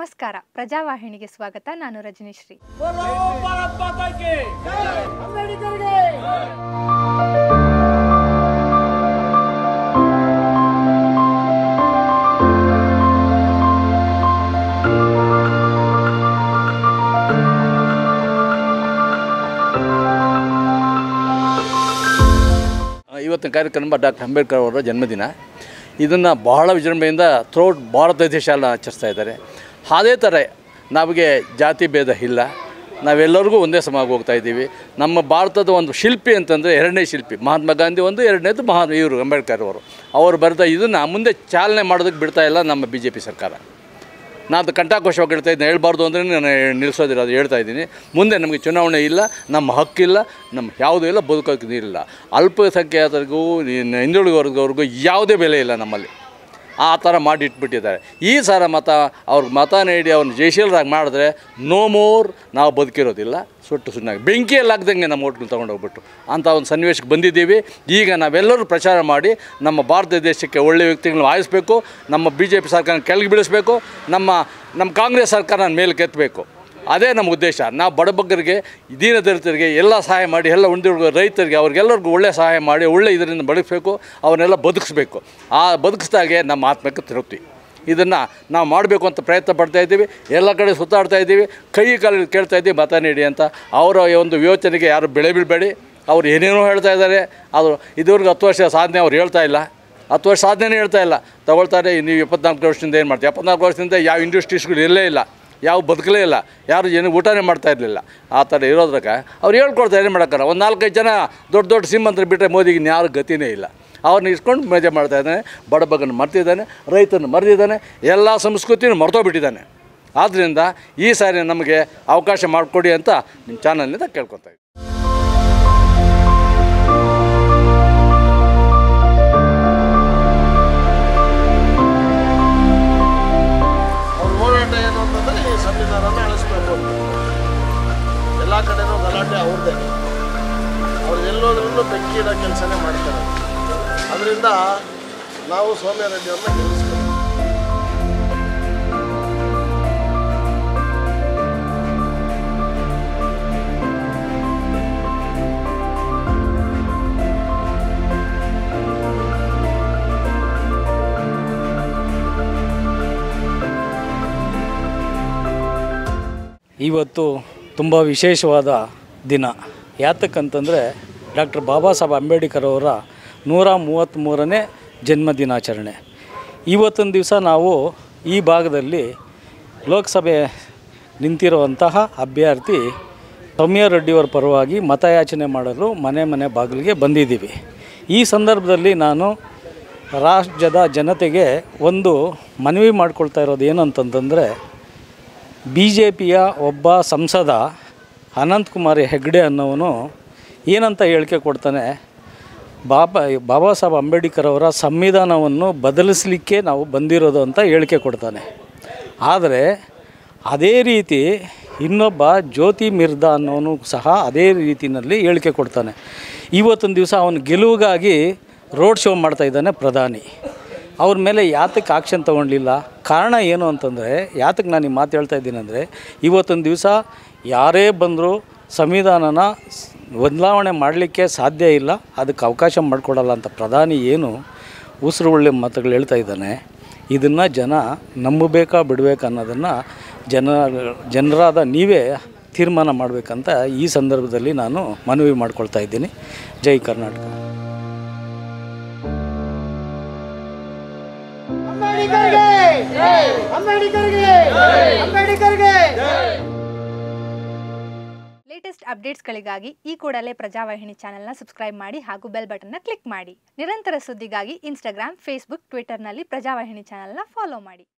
ನಮಸ್ಕಾರ, ಪ್ರಜಾವಾಹಿನಿಗೆ ಸ್ವಾಗತ. ನಾನು ರಜನಿಶ್ರೀ. ಇವತ್ತಿನ ಕಾರ್ಯಕ್ರಮ ಡಾಕ್ಟರ್ ಅಂಬೇಡ್ಕರ್ ಅವರ ಜನ್ಮದಿನ. ಇದನ್ನು ಬಹಳ ವಿಜೃಂಭಣೆಯಿಂದ ಥ್ರೂಔಟ್ ಭಾರತ ದೇಶ ಎಲ್ಲ ಆಚರಿಸ್ತಾ ಇದ್ದಾರೆ. ಅದೇ ಥರ ನಮಗೆ ಜಾತಿ ಭೇದ ಇಲ್ಲ, ನಾವೆಲ್ಲರಿಗೂ ಒಂದೇ ಸಮಾಗಿ ಹೋಗ್ತಾ ಇದ್ದೀವಿ. ನಮ್ಮ ಭಾರತದ ಒಂದು ಶಿಲ್ಪಿ ಅಂತಂದರೆ ಎರಡನೇ ಶಿಲ್ಪಿ ಮಹಾತ್ಮ ಗಾಂಧಿ ಒಂದು, ಎರಡನೇದು ಇವರು ಅಂಬೇಡ್ಕರ್ ಅವರು ಬರೆದ ಇದನ್ನು ಮುಂದೆ ಚಾಲನೆ ಮಾಡೋದಕ್ಕೆ ಬಿಡ್ತಾ ಇಲ್ಲ ನಮ್ಮ BJP ಸರ್ಕಾರ. ನಾನು ಕಂಠಾಘೋಷವಾಗಿ ಹೇಳ್ತಾ ಇದ್ದೀನಿ, ಹೇಳ್ಬಾರ್ದು ಅಂದರೆ ನಾನು ನಿಲ್ಲಿಸೋದಿಲ್ಲ, ಅದು ಹೇಳ್ತಾ ಇದ್ದೀನಿ. ಮುಂದೆ ನಮಗೆ ಚುನಾವಣೆ ಇಲ್ಲ, ನಮ್ಮ ಹಕ್ಕಿಲ್ಲ, ನಮ್ಮ ಯಾವುದೂ ಇಲ್ಲ, ಬದುಕೋಕ್ಕೆ ನೀರಿಲ್ಲ. ಅಲ್ಪಸಂಖ್ಯಾತರಿಗೂ ಹಿಂದುಳಿದ ವರ್ಗವ್ರಿಗೂ ಯಾವುದೇ ಬೆಲೆ ಇಲ್ಲ ನಮ್ಮಲ್ಲಿ. ಆ ಥರ ಮಾಡಿ ಇಟ್ಬಿಟ್ಟಿದ್ದಾರೆ. ಈ ಸಾರ ಅವ್ರಿಗೆ ಮತ ನೀಡಿ ಅವ್ರನ್ನ ಜಯಶೀಲರಾಗಿ ಮಾಡಿದ್ರೆ ನೋ ಮೋರ್ ನಾವು ಬದುಕಿರೋದಿಲ್ಲ, ಸುಟ್ಟು ಸುಣ್ಣಾಗಿ ಬೆಂಕಿಯಲ್ಲಿ ಹಾಕ್ದಂಗೆ ನಮ್ಮ ಓಟ್ಗಳು ತೊಗೊಂಡೋಗ್ಬಿಟ್ಟು ಅಂಥ ಒಂದು ಸನ್ನಿವೇಶಕ್ಕೆ ಬಂದಿದ್ದೀವಿ. ಈಗ ನಾವೆಲ್ಲರೂ ಪ್ರಚಾರ ಮಾಡಿ ನಮ್ಮ ಭಾರತ ದೇಶಕ್ಕೆ ಒಳ್ಳೆಯ ವ್ಯಕ್ತಿಗಳನ್ನ ಆಯಿಸಬೇಕು, ನಮ್ಮ BJP ಸರ್ಕಾರನ ಕೆಳಗೆ ಬೀಳಿಸಬೇಕು, ನಮ್ಮ ಕಾಂಗ್ರೆಸ್ ಸರ್ಕಾರನ ಮೇಲೆ ಕೆತ್ತಬೇಕು. ಅದೇ ನಮ್ಮ ಉದ್ದೇಶ. ನಾವು ಬಡಬಗ್ಗರಿಗೆ, ದೀನದಲಿತರಿಗೆ ಎಲ್ಲ ಸಹಾಯ ಮಾಡಿ, ಎಲ್ಲ ಉಳಿದ ರೈತರಿಗೆ ಅವ್ರಿಗೆಲ್ಲರಿಗೂ ಒಳ್ಳೆಯ ಸಹಾಯ ಮಾಡಿ ಒಳ್ಳೆ ಇದರಿಂದ ಬದುಕಬೇಕು, ಅವನ್ನೆಲ್ಲ ಬದುಕಿಸ್ಬೇಕು. ಆ ಬದುಕಿಸ್ದಾಗೆ ನಮ್ಮ ಆತ್ಮಕ್ಕೆ ತೃಪ್ತಿ. ಇದನ್ನು ನಾವು ಮಾಡಬೇಕು ಅಂತ ಪ್ರಯತ್ನ ಪಡ್ತಾಯಿದ್ದೀವಿ. ಎಲ್ಲ ಕಡೆ ಸುತ್ತಾಡ್ತಾ ಇದ್ದೀವಿ, ಕೈ ಕಾಲು ಕೇಳ್ತಾ ಇದ್ದೀವಿ ಮತ ನೀಡಿ ಅಂತ. ಅವರ ಒಂದು ಯೋಚನೆಗೆ ಯಾರು ಬೆಳೆ ಬೀಳಬೇಡಿ. ಅವ್ರು ಏನೇನೋ ಹೇಳ್ತಾ ಇದ್ದಾರೆ, ಅದು ಇದುವರೆಗೂ 10 ವರ್ಷ ಸಾಧನೆ ಅವ್ರು ಹೇಳ್ತಾ ಇಲ್ಲ, 10 ವರ್ಷ ಸಾಧನೆ ಹೇಳ್ತಾ ಇಲ್ಲ. ತಗೊಳ್ತಾರೆ, ನೀವು 24 ವರ್ಷದಿಂದ ಏನು ಮಾಡ್ತೀವಿ? 74 ವರ್ಷದಿಂದ ಯಾವ ಇಂಡಸ್ಟ್ರೀಸ್ಗಳು ಇರಲೇ ಇಲ್ಲ, ಯಾವ ಬದುಕಲೇ ಇಲ್ಲ, ಯಾರು ಏನು ಊಟನೇ ಮಾಡ್ತಾ ಇರಲಿಲ್ಲ. ಆ ಥರ ಇರೋದ್ರಾಗ ಅವ್ರು ಹೇಳ್ಕೊಡ್ತಾರೆ, ಏನು ಮಾಡೋಕ್ಕಾರ. ಒಂದು 4-5 ಜನ ದೊಡ್ಡ ಶ್ರೀಮಂತರು ಬಿಟ್ಟರೆ ಮೋದಿಗೆ ಯಾರು ಗತಿನೇ ಇಲ್ಲ. ಅವ್ರನ್ನ ಇಸ್ಕೊಂಡು ಮಜಾ ಮಾಡ್ತಾಯಿದ್ದಾನೆ, ಬಡಬಗ್ಗನ ಮರ್ತಿದ್ದಾನೆ, ರೈತನ ಮರೆದಿದ್ದಾನೆ, ಎಲ್ಲ ಸಂಸ್ಕೃತಿನೂ ಮರ್ತೋಗ್ಬಿಟ್ಟಿದ್ದಾನೆ. ಆದ್ದರಿಂದ ಈ ಸಾರಿ ನಮಗೆ ಅವಕಾಶ ಮಾಡಿಕೊಡಿ ಅಂತ ನಿಮ್ಮ ಚಾನಲ್ನಿಂದ ಕೇಳ್ಕೊತಾ ಇದ್ದೀನಿ. ಸಂವಿಧಾನನ ಅಳಿಸ್ಬೇಕು. ಎಲ್ಲ ಕಡೆನೂ ಗಲಾಟೆ ಅವ್ರದ್ದೇ, ಅವ್ರು ಎಲ್ಲೋದ್ರಲ್ಲೂ ಬೆಂಕಿ ಇಡೋ ಕೆಲಸನೇ ಮಾಡ್ತಾರೆ. ಅದರಿಂದ ನಾವು ಸೌಮ್ಯ ರೆಡ್ಡಿಯವ್ರನ್ನ ಗೆಲ್ಲಿಸ್ಬೇಕು. ಇವತ್ತು ತುಂಬ ವಿಶೇಷವಾದ ದಿನ. ಯಾತಕ್ಕಂತಂದರೆ ಡಾಕ್ಟರ್ ಬಾಬಾ ಸಾಹೇಬ್ ಅಂಬೇಡ್ಕರ್ ಅವರ 133ನೇ ಜನ್ಮದಿನಾಚರಣೆ. ಇವತ್ತಿನ ದಿವಸ ನಾವು ಈ ಭಾಗದಲ್ಲಿ ಲೋಕಸಭೆ ನಿಂತಿರುವಂತಹ ಅಭ್ಯರ್ಥಿ ಸೌಮ್ಯ ರೆಡ್ಡಿಯವರ ಪರವಾಗಿ ಮತಯಾಚನೆ ಮಾಡಲು ಮನೆ ಬಾಗಿಲಿಗೆ ಬಂದಿದ್ದೀವಿ. ಈ ಸಂದರ್ಭದಲ್ಲಿ ನಾನು ರಾಜ್ಯದ ಜನತೆಗೆ ಒಂದು ಮನವಿ ಮಾಡ್ಕೊಳ್ತಾ ಇರೋದು ಏನಂತಂದರೆ, BJPಯ ಒಬ್ಬ ಸಂಸದ ಅನಂತಕುಮಾರ್ ಹೆಗ್ಡೆ ಅನ್ನೋನು ಏನಂತ ಹೇಳಿಕೆ ಕೊಡ್ತಾನೆ, ಬಾಬಾ ಸಾಹೇಬ್ ಅಂಬೇಡ್ಕರ್ ಅವರ ಸಂವಿಧಾನವನ್ನು ಬದಲಿಸಲಿಕ್ಕೆ ನಾವು ಬಂದಿರೋದು ಅಂತ ಹೇಳಿಕೆ ಕೊಡ್ತಾನೆ. ಆದರೆ ಅದೇ ರೀತಿ ಇನ್ನೊಬ್ಬ ಜ್ಯೋತಿ ಮಿರ್ದಾ ಅನ್ನೋನು ಸಹ ಅದೇ ರೀತಿಯಲ್ಲಿ ಹೇಳಿಕೆ ಕೊಡ್ತಾನೆ. ಇವತ್ತಿನ ದಿವಸ ಅವನ ಗೆಲುವಿಗಾಗಿ ರೋಡ್ ಶೋ ಮಾಡ್ತಾಯಿದ್ದಾನೆ ಪ್ರಧಾನಿ. ಅವ್ರ ಮೇಲೆ ಯಾತಕ್ಕೆ ಆಕ್ಷನ್ ತೊಗೊಳ್ಳಿಲ್ಲ? ಕಾರಣ ಏನು ಅಂತಂದರೆ, ಯಾತಕ್ಕೆ ನಾನು ಈ ಮಾತು ಹೇಳ್ತಾ ಇದ್ದೀನಿ ಅಂದರೆ, ಇವತ್ತಿನ ದಿವಸ ಯಾರೇ ಬಂದರೂ ಸಂವಿಧಾನನ ಬದಲಾವಣೆ ಮಾಡಲಿಕ್ಕೆ ಸಾಧ್ಯ ಇಲ್ಲ, ಅದಕ್ಕೆ ಅವಕಾಶ ಮಾಡಿಕೊಡಲ್ಲ ಅಂತ ಪ್ರಧಾನಿ ಏನು ಉಸಿರು ಒಳ್ಳೆ ಮಾತುಗಳು ಹೇಳ್ತಾ ಇದ್ದಾನೆ. ಇದನ್ನು ಜನ ನಂಬಬೇಕಾ ಬಿಡಬೇಕಾ ಅನ್ನೋದನ್ನು ಜನರಾದ ನೀವೇ ತೀರ್ಮಾನ ಮಾಡಬೇಕಂತ ಈ ಸಂದರ್ಭದಲ್ಲಿ ನಾನು ಮನವಿ ಮಾಡ್ಕೊಳ್ತಾ ಇದ್ದೀನಿ. ಜೈ ಕರ್ನಾಟಕ. ಲೇಟೆಸ್ಟ್ ಅಪ್ಡೇಟ್ಸ್ಗಳಿಗಾಗಿ ಈ ಕೂಡಲೇ ಪ್ರಜಾವಾಹಿನಿ ಚಾನೆಲ್ನ ಸಬ್ಸ್ಕ್ರೈಬ್ ಮಾಡಿ ಹಾಗೂ ಬೆಲ್ ಬಟನ್ನ ಕ್ಲಿಕ್ ಮಾಡಿ. ನಿರಂತರ ಸುದ್ದಿಗಾಗಿ ಇನ್ಸ್ಟಾಗ್ರಾಮ್, ಫೇಸ್ಬುಕ್, ಟ್ವಿಟರ್ನಲ್ಲಿ ಪ್ರಜಾವಾಹಿನಿ ಚಾನೆಲ್ನ ಫಾಲೋ ಮಾಡಿ.